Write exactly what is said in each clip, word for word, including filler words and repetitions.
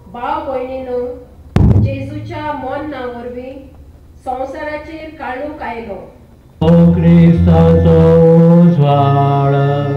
भाव भयणीनो, जेजूच्या मोन्ना वरवीं संवसाराचेर काळूक आयलो. ओ क्रिस्ताचो उजवाड,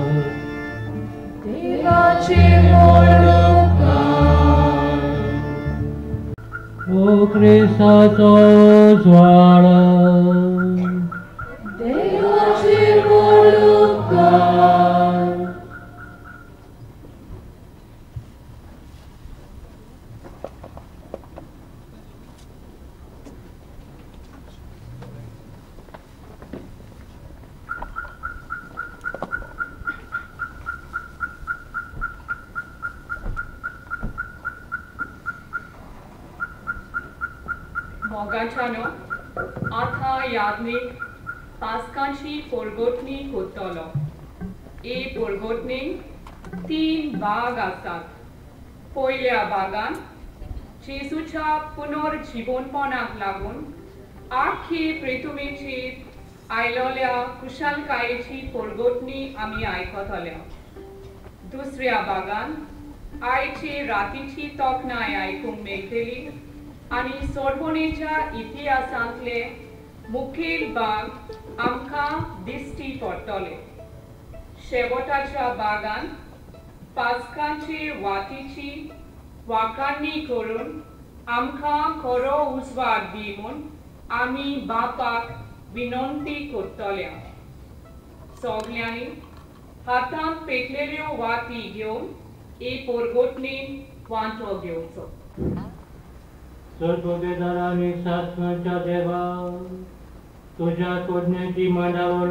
देवाचे मोडकार. ओ क्रिस्ताचो उजवाड, देवाचे मोडकार. मोगाच्यानो आथा यादनीक पास्कांची पोरगोटणी कोत्तलो. ए पोरगोटणीक तीन भाग आसात. पयल्या भागान जेजूच्या पुनर्जीवनपणाक लागून आख्खे पृथ्वीचेर आयलोल्या कुशलकायेची पोरगोटणी आमी आयकतल्या. दुसऱ्या भागान आयचे रातीची तोखणाय आयकूंक मेळटली आनी सोडवणेच्या इतिहासांतले मुखेल भाग आमकां दिश्टी पडटले. शेवटाच्या भागान पास्कांचे वातीची वाखाणणी करून आमकां खरो उजवाड दी म्हूण आमी बापाक विनंती करतल्या. सगल्यांनी हातांत पेटलेल्यो वाती घेवन ए पोरगोटणीन वांटो घेवचो. सर्वोदेदार आनी शासनाच्या देवा, तुझ्या कोडण्याची मांडावळ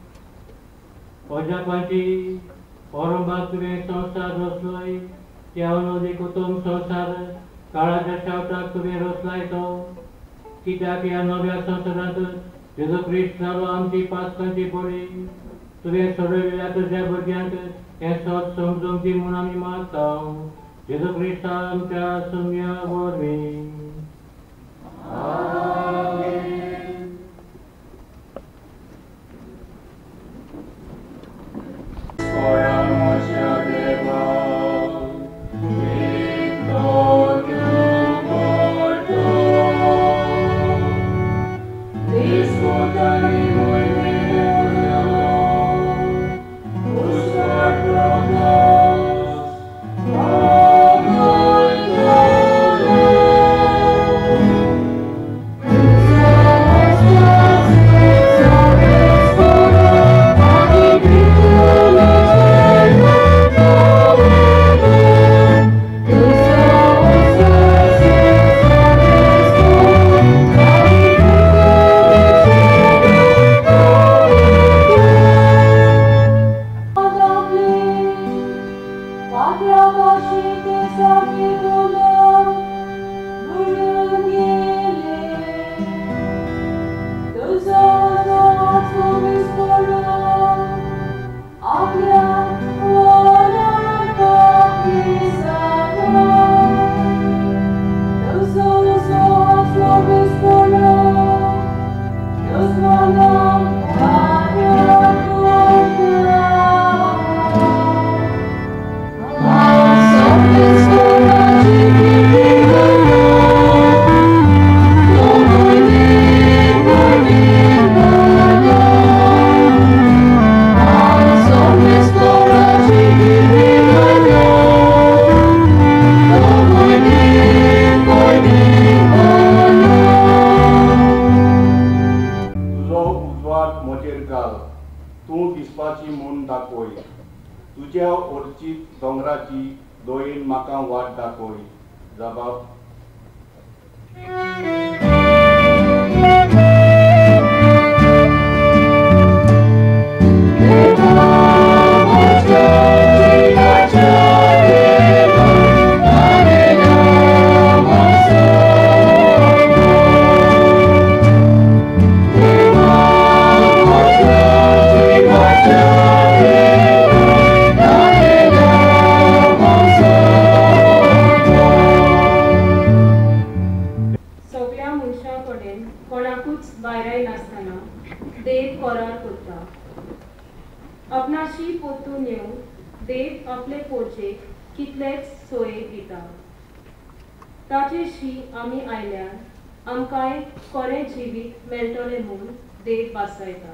अजापाची औरंगाबाद तुवें संसार रचलोय. त्या अनोदी कुटुंब संसार काळाच्या शेवटाक तुवें रचलाय तो. कित्याक ह्या नव्या संसारांत जेजू क्रिस्त जालो आमची पास्कांची बळी. तुवें सोडविल्ल्या तुज्या भुरग्यांक हें सत समजूंक दी म्हूण आमी मागता. जेजू क्रिस्ता आमच्या सुम्या वरवीं. तुझ्या ओर्चित दोंगराची दोयेन म्हाका वाट दाखय. जबाब आपणाशी पोतून येवन देव आपले पोरचेक कितलेच सोयेक दिता. ताचेशी आमी आयल्यार आमकांय खरें जिवीत मेळटलें म्हूण देव वासयता.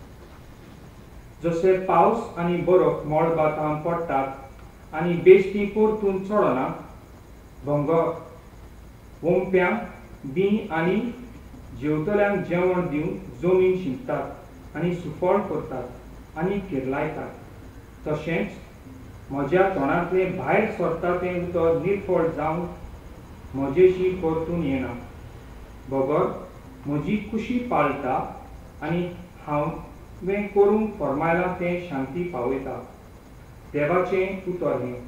जशे पावस आनी बरफ मोड बातां पडटात आनी बेश्टी परतून चडना, दोंगर ओंप्यांक बी आनी जेवतल्यांक जेवण दिवंक जमीन शिंपतात आनी सुफळ करतात आनी किरलायतात. तशेंच म्हज्या तोंडांतलें भायर सरता तें उतर निर्फळ जावन म्हजेशी परतून येना. दोंगर म्हजी कुशी पाळटा आनी हांवें करूंक फरमायलां तें शांती पावयता. देवाचें उतर हें.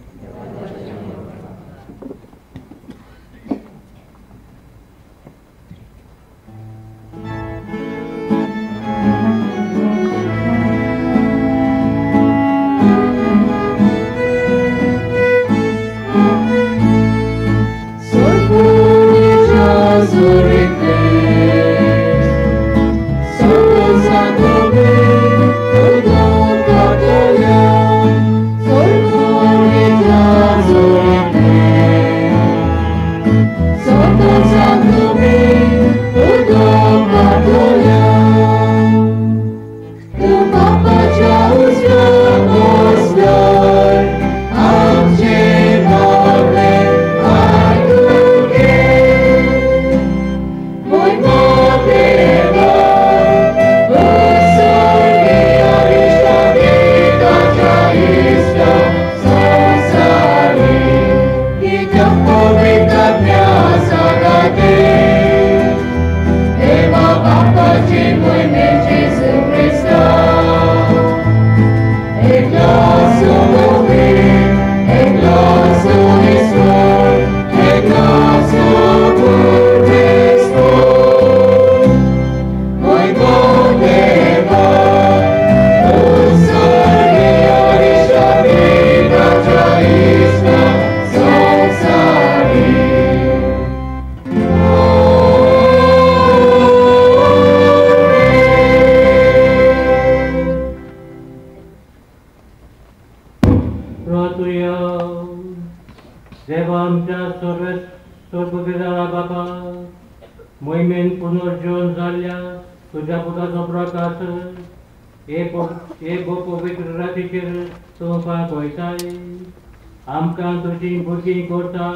आमकां तुजी भुरगीं करता,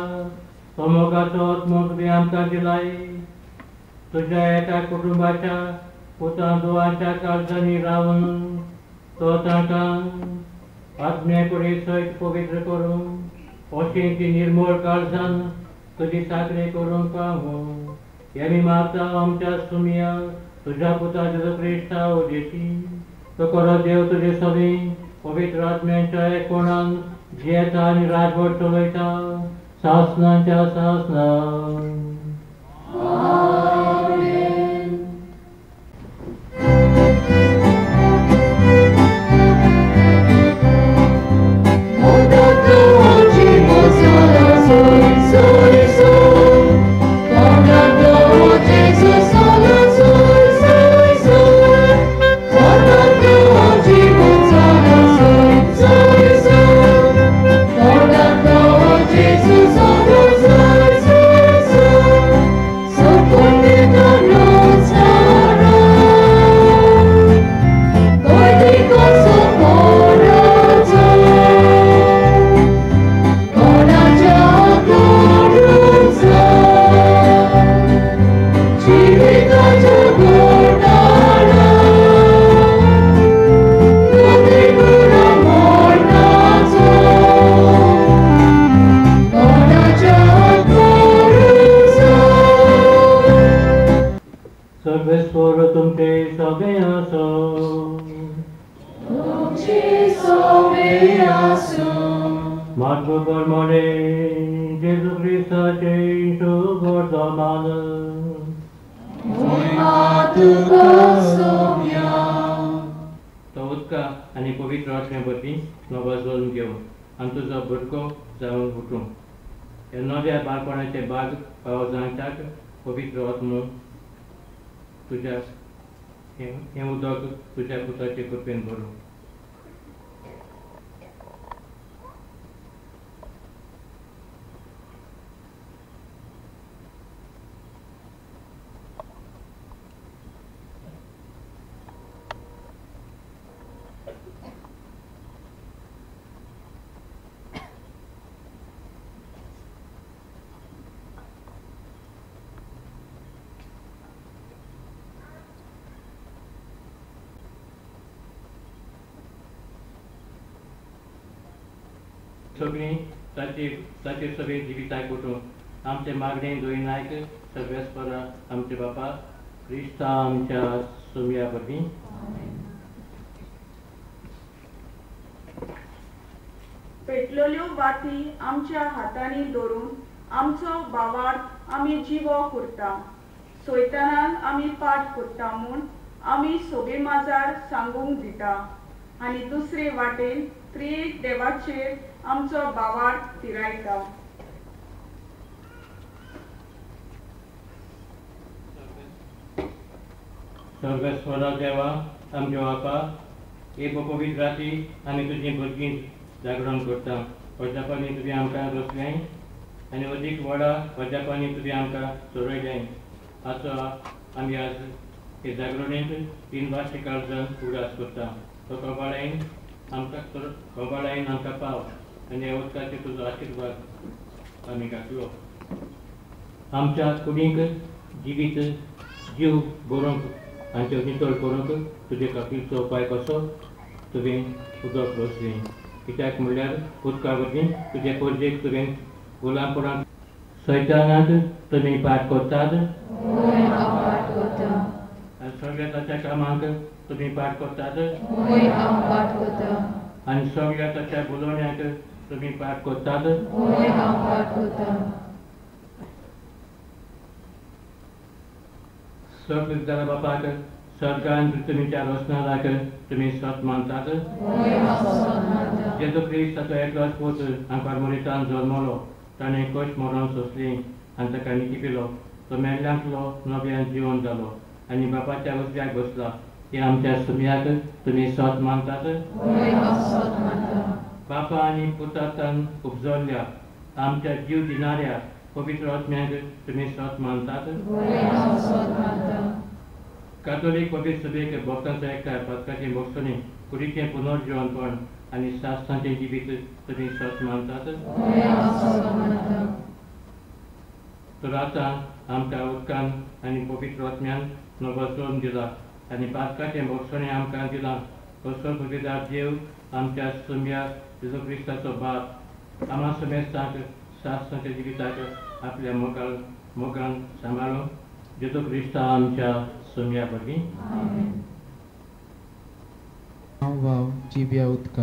तो मोगाचो आत्मो तुवें आमकां दिलाय. तुज्या एका कुटुंबाच्या पुतां दुवांच्या काळजांनी रावन तो तांकां आत्म्या कुडी सयत पवित्र करूं, अशें ती निर्मळ काळजान तुजी साखरी करूंक पावूं. हें मागता आमच्या सुमिया तुज्या पुता जेजू क्रिस्ता उजेची. तो करो देव तुजे सगळीं पवित्र आत्म्याच्या एकवणान जियेता आनी राजवट चलयता सासनांच्या सासनां. आनी पवित्र आत्म्या वरवीं नवो जल्म घेवन आनी तुजो भुरगो जावन उठूं. ह्या नव्या बाळपणाचे बाग पाव जाणट्याक पवित्र आत्मो तुज्या हें उदक तुज्या पुताचे कृपेन भरूं. सगळीं ताची ताची सगळी जिविताय करून आमचे मागणे दोयनायक सर्वेस्परा आमचे बापा क्रिस्ता आमच्या सुम्या बरवीं पेटलेल्यो वाती आमच्या हातांनी दवरून आमचो बावार्थ आमी जिवो करता सोयतानान आमी पाठ करता म्हूण आमी सोबे माजार सांगूंक दिता आनी दुसरे वाटेन त्रिएक देवाचेर आमचो बावार्थ तिरायता. सर्वेस्वरा देवा आमच्या बापा हे पवित्र राती आमी तुजी भुरगीं जागरण करता. वजापानी तुवें आमकां रचलें आनी अदीक व्हडा वजापानी तुवें आमकां सोडयलें. आसो आमी आज हे जागरणेंत तीन वार्षिक काळजान उगडास करता. तो कबाळायन आमकां कबाळायन आमकां पाव आनी ह्या उदकाचेर तुजो आशिर्वाद आमी घातलो. आमच्या कुडींक जिवीत जीव बरोवंक आनी त्यो नितळ करूंक तुजे खातीरचो उपाय कसो तुवें उदक रचलें. कित्याक म्हणल्यार उदका वरवीं तुजे परजेक तुवें गुलामपणांत सैतानाक तुमी पाठ करतात आनी सगळ्या ताच्या कामांक तुमी पाठ करतात आनी सगळ्या ताच्या बुलोवण्याक तुमी पाठ करतात. सगळे जाल्या बापाक सर्गान पृथ्वीच्या रोसनाराक तुमी सत मानतात. जेजू क्रिस्त ताचो एकलोच पूत आमकां मरितान जल्मलो ताणें कश्ट मरण सोंसलीं आनी ताका निकिपिलो. तो मेल्ल्यांतलो नव्यान जिवन जालो आनी बापाच्या उजव्याक बसला. हे आमच्या सुम्याक तुमी सत मानतात. बापा आनी पुतांतल्यान उपजल्ल्या आमच्या जीव दिणाऱ्या पवित्र आत्म्याक तुमी सत मानतात. कातोलीक पवित्र सभेक भक्तांचो एकठांय पदकाचें भोगसणी कुडीचें पुनर्जीवनपण आनी शास्त्रांचें जिवीत तुमी सत मानतात. तर आतां आमकां उदकान आनी पवित्र आत्म्यान नवो जल्म दिला आनी पातकाचें भोगसणें आमकां दिलां. असो पवित्र देव आमच्या सुम्या जेजू क्रिस्ताचो बाप आमा समेस्तांक शास्त्रांच्या जिविताक आपल्या मोगान मोगान सांबाळूं जेजू क्रिस्ता आमच्या सुम्या वरवीं. हांव वाव जिव्या उदका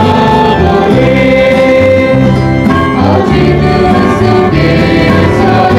I'll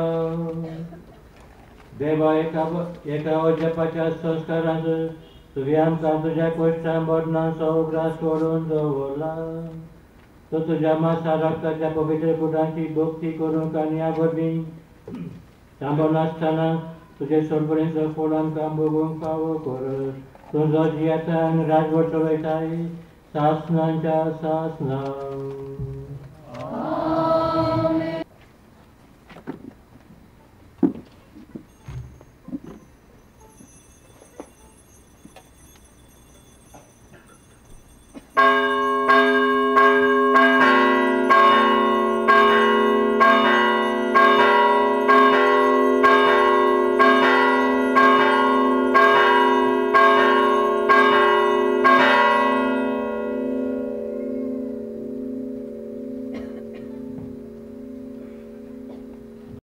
देवा एका एका जपाच्या संस्कारांत तुवें आमकां तुज्या कोश्टां बदनां सौग्रास करून दवरला. तो तुज्या मासा रक्ताच्या पवित्र पुटांची भक्ती करूंक आनी ह्या वरवीं सांबाळून आसतना तुजे सोडपणेचो फळ आमकां भोगूंक फावो कर. तुजो जियेता आनी राजवट चलयताय सासणांच्या सासणां.